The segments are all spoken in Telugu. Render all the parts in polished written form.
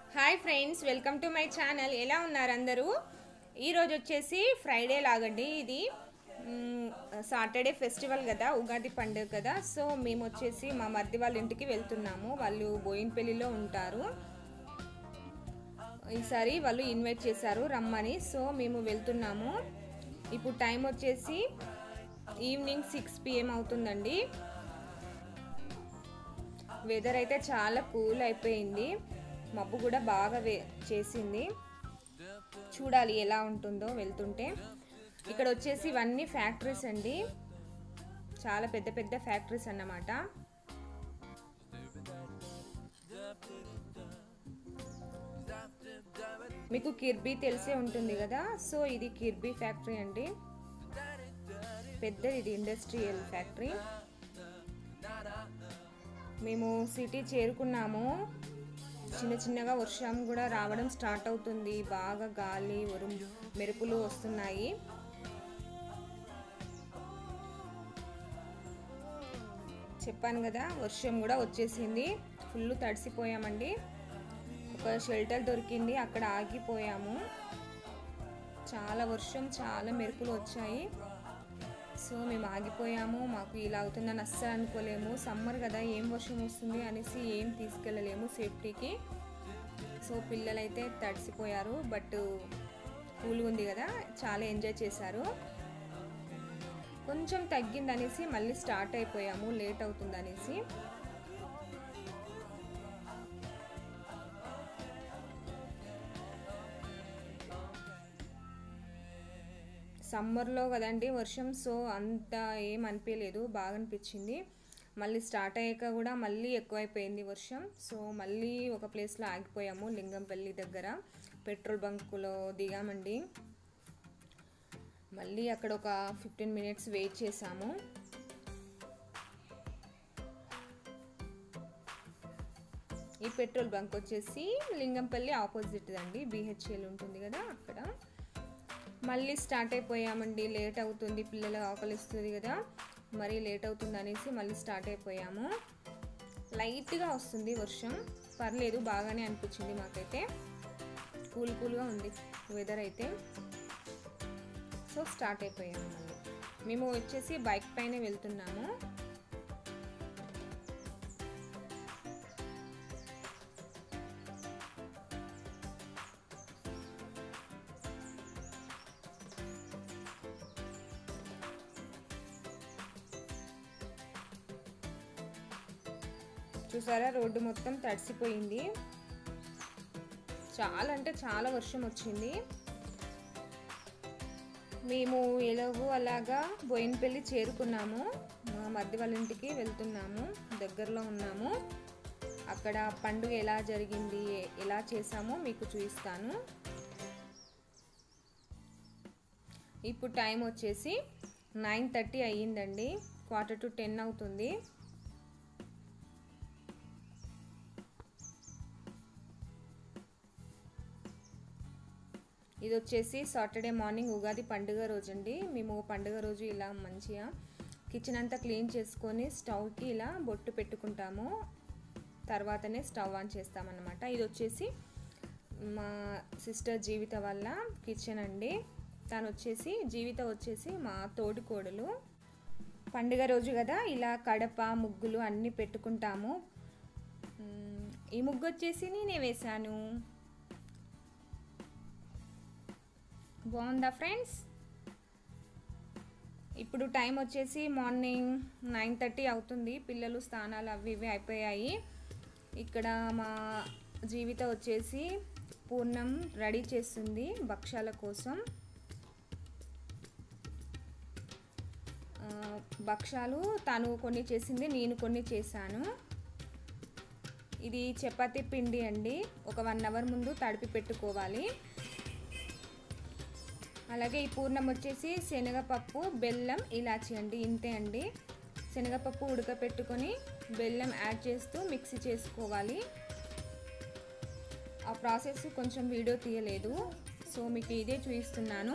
Hi friends, welcome to my channel. ఎలా ఉన్నారు అందరూ? ఈరోజు వచ్చేసి ఫ్రైడే లాగండి. ఇది సాటర్డే ఫెస్టివల్ కదా, ఉగాది పండుగ కదా. సో మేము వచ్చేసి మా మర్ది వాళ్ళ ఇంటికి వెళ్తున్నాము. వాళ్ళు బోయిన్పల్లిలో ఉంటారు. ఈసారి వాళ్ళు ఇన్వైట్ చేశారు రమ్మని. సో మేము వెళ్తున్నాము. ఇప్పుడు టైం వచ్చేసి ఈవినింగ్ 6 PM అవుతుందండి. వెదర్ అయితే చాలా కూల్ అయిపోయింది. మబ్బు కూడా బాగా చేసింది. చూడాలి ఎలా ఉంటుందో వెళ్తుంటే. ఇక్కడ వచ్చేసి ఇవన్నీ ఫ్యాక్టరీస్ అండి, చాలా పెద్ద పెద్ద ఫ్యాక్టరీస్ అన్నమాట. మీకు కిర్బీ తెలిసే ఉంటుంది కదా. సో ఇది కిర్బీ ఫ్యాక్టరీ అండి, పెద్దది. ఇది ఇండస్ట్రియల్ ఫ్యాక్టరీ. మేము సిటీ చేరుకున్నాము. చిన్న చిన్నగా వర్షం కూడా రావడం స్టార్ట్ అవుతుంది. బాగా గాలి మెరుపులు వస్తున్నాయి. చెప్పాను కదా, వర్షం కూడా వచ్చేసింది. ఫుల్ తడిసిపోయామండి. ఒక షెల్టర్ దొరికింది, అక్కడ ఆగిపోయాము. చాలా వర్షం, చాలా మెరుపులు వచ్చాయి. సో మేము ఆగిపోయాము. మాకు ఇలా అవుతుందని అస్సలు అనుకోలేము. సమ్మర్ కదా, ఏం వర్షం వస్తుంది అనేసి ఏం తీసుకెళ్ళలేము సేఫ్టీకి. సో పిల్లలైతే తడిసిపోయారు. బట్ కూల్గా ఉంది కదా, చాలా ఎంజాయ్ చేశారు. కొంచెం తగ్గిందనేసి మళ్ళీ స్టార్ట్ అయిపోయాము, లేట్ అవుతుందనేసి. సమ్మర్లో కదండి వర్షం, సో అంత ఏం అనిపించలేదు, బాగా అనిపించింది. మళ్ళీ స్టార్ట్ అయ్యాక కూడా మళ్ళీ ఎక్కువైపోయింది వర్షం. సో మళ్ళీ ఒక ప్లేస్లో ఆగిపోయాము, లింగంపల్లి దగ్గర పెట్రోల్ బంకులో దిగామండి. మళ్ళీ అక్కడ ఒక 15 minutes వెయిట్ చేసాము. ఈ పెట్రోల్ బంక్ వచ్చేసి లింగంపల్లి ఆపోజిట్ అండి, BHL ఉంటుంది కదా అక్కడ. మళ్ళీ స్టార్ట్ అయిపోయామండి. లేట్ అవుతుంది, పిల్లలు ఆకలిస్తుంది కదా, మరీ లేట్ అవుతుంది అనేసి మళ్ళీ స్టార్ట్ అయిపోయాము. లైట్గా వస్తుంది వర్షం, పర్లేదు, బాగానే అనిపించింది మాకైతే. కూల్గా ఉంది వెదర్ అయితే. సో స్టార్ట్ అయిపోయాము. మళ్ళీ మేము వచ్చేసి బైక్ పైన వెళ్తున్నాము. చూసారా, రోడ్డు మొత్తం తడిసిపోయింది. చాలా అంటే చాలా వర్షం వచ్చింది. మేము ఎలాగో అలాగా బోయిన్పల్లి చేరుకున్నాము. మా మర్ది వాళ్ళ ఇంటికి వెళ్తున్నాము, దగ్గరలో ఉన్నాము. అక్కడ పండుగ ఎలా జరిగింది, ఎలా చేసామో మీకు చూపిస్తాను. ఇప్పుడు టైం వచ్చేసి 9:30 అయ్యిందండి, 9:45 అవుతుంది. ఇది వచ్చేసి సాటర్డే మార్నింగ్, ఉగాది పండుగ రోజు అండి. మేము పండుగ రోజు ఇలా మంచిగా కిచెన్ అంతా క్లీన్ చేసుకొని స్టవ్కి ఇలా బొట్టు పెట్టుకుంటాము. తర్వాతనే స్టవ్ ఆన్ చేస్తామన్నమాట. ఇది వచ్చేసి మా సిస్టర్ జీవిత వల్ల కిచెన్ అండి. తను వచ్చేసి జీవిత వచ్చేసి మా తోడికోడలు. పండుగ రోజు కదా, ఇలా కడప ముగ్గులు అన్నీ పెట్టుకుంటాము. ఈ ముగ్గు వచ్చేసి నేనే వేశాను. బాగుందా ఫ్రెండ్స్? ఇప్పుడు టైం వచ్చేసి మార్నింగ్ 9:30 అవుతుంది. పిల్లలు స్నానాలు అవి ఇవి అయిపోయాయి. ఇక్కడ మా జీవిత వచ్చేసి పూర్ణం రెడీ చేస్తుంది భక్షాల కోసం. భక్షాలు తను కొన్ని చేసింది, నేను కొన్ని చేశాను. ఇది చపాతీ పిండి అండి, ఒక 1 hour ముందు తడిపి పెట్టుకోవాలి. అలాగే ఈ పూర్ణం వచ్చేసి శనగపప్పు, బెల్లం, ఇలాచి అండి, ఇంతే అండి. శనగపప్పు ఉడకపెట్టుకొని బెల్లం యాడ్ చేస్తూ మిక్సీ చేసుకోవాలి. ఆ ప్రాసెస్ కొంచెం వీడియో తీయలేదు, సో మీకు ఇదే చూపిస్తున్నాను.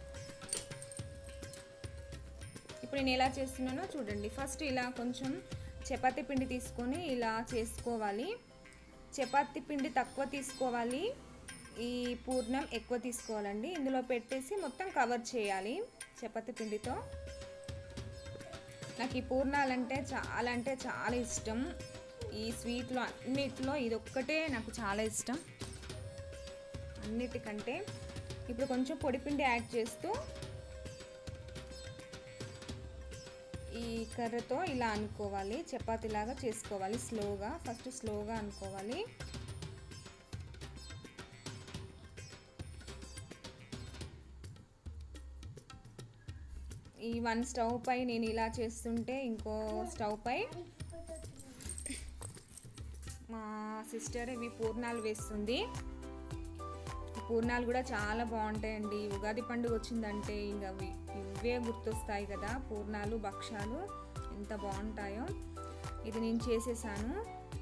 ఇప్పుడు నేను ఎలా చేస్తున్నానో చూడండి. ఫస్ట్ ఇలా కొంచెం చపాతీ పిండి తీసుకొని ఇలా చేసుకోవాలి. చపాతీ పిండి తక్కువ తీసుకోవాలి, ఈ పూర్ణం ఎక్కువ తీసుకోవాలండి. ఇందులో పెట్టేసి మొత్తం కవర్ చేయాలి చపాతీ పిండితో. నాకు ఈ పూర్ణాలంటే చాలా ఇష్టం. ఈ స్వీట్లో అన్నిటిలో ఇదొక్కటే నాకు చాలా ఇష్టం అన్నిటికంటే. ఇప్పుడు కొంచెం పొడిపిండి యాడ్ చేస్తూ ఈ కర్రతో ఇలా అనుకోవాలి, చపాతీలాగా చేసుకోవాలి. ఫస్ట్ స్లోగా అనుకోవాలి. ఈ వన్ స్టవ్ పై నేను ఇలా చేస్తుంటే ఇంకో స్టవ్ పై మా సిస్టర్ ఇవి పూర్ణాలు వేస్తుంది. పూర్ణాలు కూడా చాలా బాగుంటాయండి. ఉగాది పండుగ వచ్చిందంటే ఇంకా ఇవే గుర్తొస్తాయి కదా, పూర్ణాలు భక్షాలు ఎంత బాగుంటాయో. ఇది నేను చేసేసాను.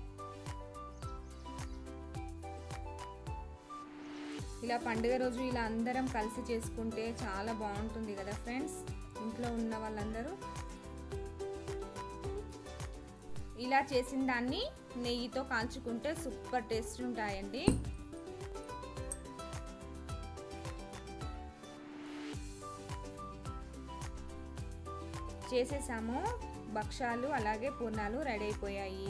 ఇలా పండుగ రోజు ఇలా అందరం కలిసి చేసుకుంటే చాలా బాగుంటుంది కదా ఫ్రెండ్స్. ఇంట్లో ఉన్న వాళ్ళందరూ ఇలా చేసిన దాన్ని నెయ్యితో కాల్చుకుంటే సూపర్ టేస్ట్ ఉంటాయండి. చేసేసాము భక్షాలు, అలాగే పూర్ణాలు రెడీ అయిపోయాయి.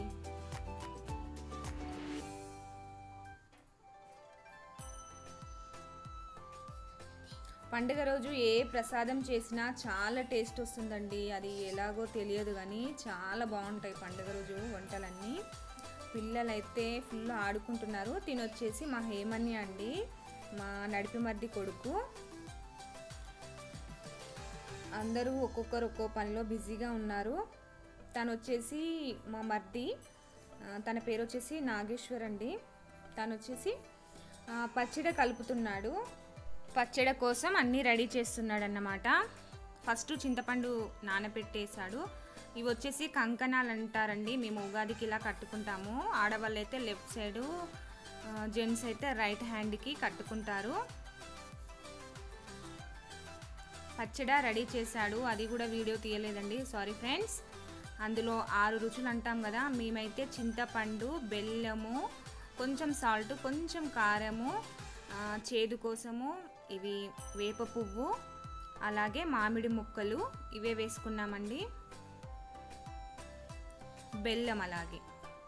పండుగ రోజు ఏ ప్రసాదం చేసినా చాలా టేస్ట్ వస్తుందండి. అది ఎలాగో తెలియదు కానీ చాలా బాగుంటాయి పండుగ రోజు వంటలన్నీ. పిల్లలైతే ఫుల్ ఆడుకుంటున్నారు. తినొచ్చేసి మా హేమన్య అండి, మా నడిపి మర్ది కొడుకు. అందరూ ఒక్కొక్కరు ఒక్కో పనిలో బిజీగా ఉన్నారు. తను వచ్చేసి మా మర్ది, తన పేరు వచ్చేసి నాగేశ్వర్ అండి. తను వచ్చేసి పచ్చడి కలుపుతున్నాడు. పచ్చడి కోసం అన్నీ రెడీ చేస్తున్నాడు అన్నమాట. ఫస్ట్ చింతపండు నానబెట్టేశాడు. ఇవి వచ్చేసి కంకణాలు అంటారండి. మేము ఉగాదికి ఇలా కట్టుకుంటాము. ఆడవాళ్ళు అయితే లెఫ్ట్ సైడు, జెంట్స్ అయితే రైట్ హ్యాండ్కి కట్టుకుంటారు. పచ్చడి రెడీ చేశాడు. అది కూడా వీడియో తీయలేదండి, సారీ ఫ్రెండ్స్. అందులో 6 రుచులు అంటాం కదా, మేమైతే చింతపండు, బెల్లము, కొంచెం సాల్ట్, కొంచెం కారము, చేదు కోసము ఇవి వేప పువ్వు, అలాగే మామిడి ముక్కలు ఇవే వేసుకున్నామండి. బెల్లం అలాగే.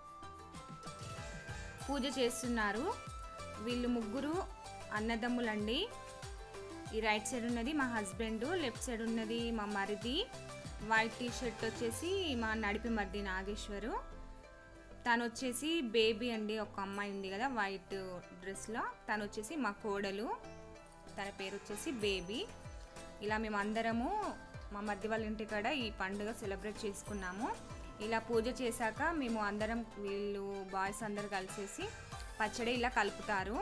పూజ చేస్తున్నారు. వీళ్ళు ముగ్గురు అన్నదమ్ములండి. ఈ రైట్ సైడ్ ఉన్నది మా హస్బెండ్, లెఫ్ట్ సైడ్ ఉన్నది మా మరిది. వైట్ టీ షర్ట్ వచ్చేసి మా నడిపి మరిది నాగేశ్వరు. తను వచ్చేసి బేబీ అండి, ఒక అమ్మాయి ఉంది కదా వైట్ డ్రెస్లో, తను వచ్చేసి మా కోడలు. తన పేరు వచ్చేసి బేబీ. ఇలా మేము అందరము మా మరిది వాళ్ళ ఇంటి కాడ ఈ పండుగ సెలబ్రేట్ చేసుకున్నాము. ఇలా పూజ చేశాక మేము అందరం, వీళ్ళు బాయ్స్ అందరు కలిసేసి పచ్చడి ఇలా కలుపుతారు.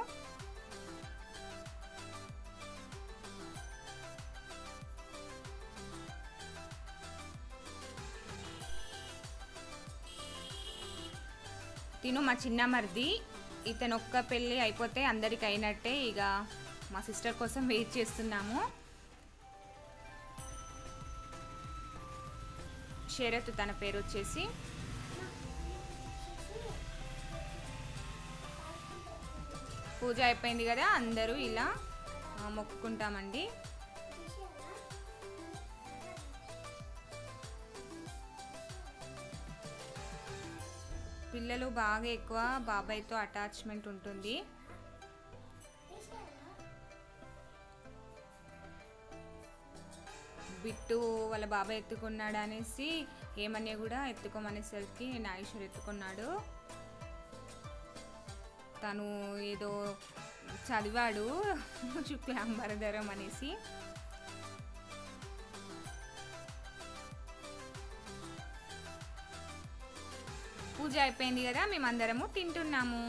తిను మా చిన్న మరిది. ఇతను ఒక్క పెళ్ళి అయిపోతే అందరికి అయినట్టే. ఇక మా సిస్టర్ కోసం వెయిట్ చేస్తున్నాము. శరత్ తన పేరు వచ్చేసి. పూజ అయిపోయింది కదా, అందరూ ఇలా మొక్కుకుంటామండి. పిల్లలు బాగా ఎక్కువ బాబాయ్తో అటాచ్మెంట్ ఉంటుంది. బిట్టు వాళ్ళ బాబాయ్ ఎత్తుకున్నాడు అనేసి ఏమన్నా కూడా ఎత్తుకోమనేసరికి నాగేశ్వర్ ఎత్తుకున్నాడు. తను ఏదో చదివాడు శుక్లాంబరధరం అనేసి. పూజ అయిపోయింది కదా, మేమందరము తింటున్నాము.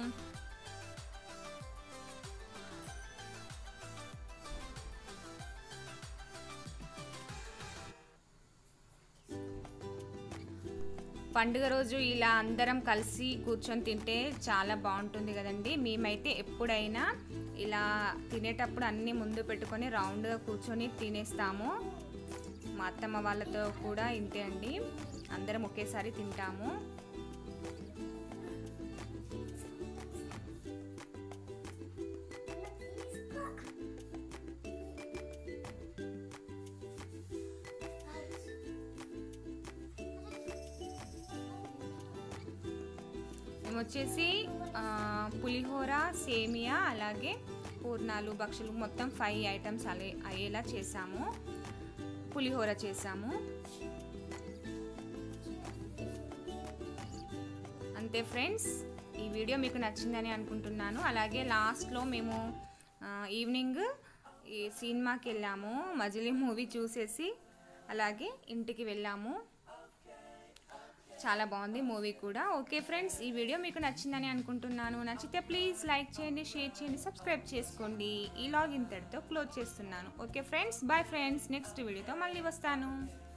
పండుగ రోజు ఇలా అందరం కలిసి కూర్చొని తింటే చాలా బాగుంటుంది కదండి. మేమైతే ఎప్పుడైనా ఇలా తినేటప్పుడు అన్నీ ముందు పెట్టుకొని రౌండ్గా కూర్చొని తినేస్తాము. మా అత్తమ్మ వాళ్ళతో కూడా ఇంతే అండి, అందరం ఒకేసారి తింటాము. మేము వచ్చేసి పులిహోర, సేమియా, అలాగే పూర్ణాలు, భక్షలు మొత్తం 5 ఐటమ్స్ అయ్యేలా చేసాము. పులిహోర చేసాము. అంతే ఫ్రెండ్స్, ఈ వీడియో మీకు నచ్చిందని అనుకుంటున్నాను. అలాగే లాస్ట్లో మేము ఈవినింగ్ ఈ సినిమాకి వెళ్ళాము. మజిలీ మూవీ చూసేసి అలాగే ఇంటికి వెళ్ళాము. చాలా బాగుంది మూవీ కూడా. ఓకే ఫ్రెండ్స్, ఈ వీడియో మీకు నచ్చిందని అనుకుంటున్నాను. నచ్చితే ప్లీజ్ లైక్ చేయండి, షేర్ చేయండి, సబ్స్క్రైబ్ చేసుకోండి. ఈ లాగ్ ఇంతటితో క్లోజ్ చేస్తున్నాను. Okay friends, bye friends. Next వీడియోతో మళ్ళీ వస్తాను.